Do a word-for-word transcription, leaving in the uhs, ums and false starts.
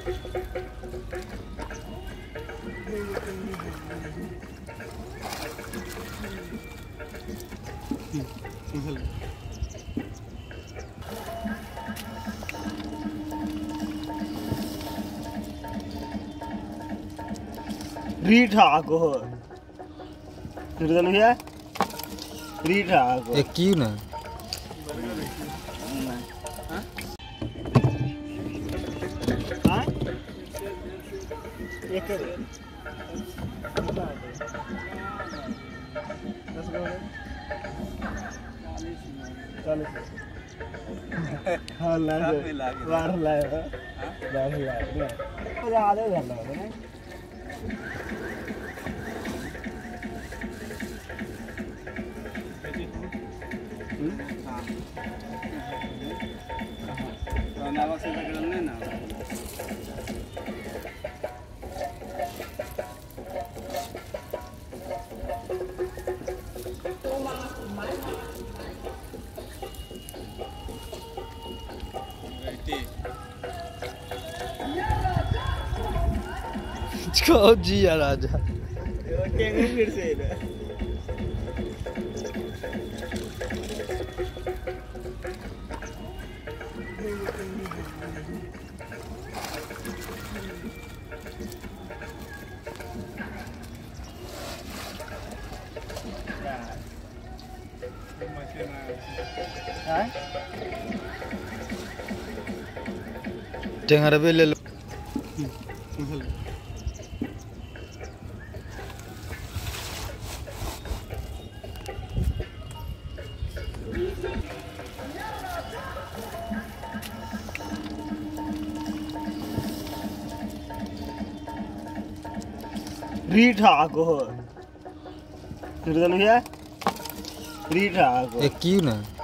रीठाको निर्दल भैया रीठाको एक क्यों ना हाँ एक दस चालीस हाँ लाए बारह लाए बारह लाए ज़्यादा घर लगा से नहीं ना जी राजा फिर से टेंगर भी ले लो रीठाको निर्दल भैया रीठाको एक क्यों ना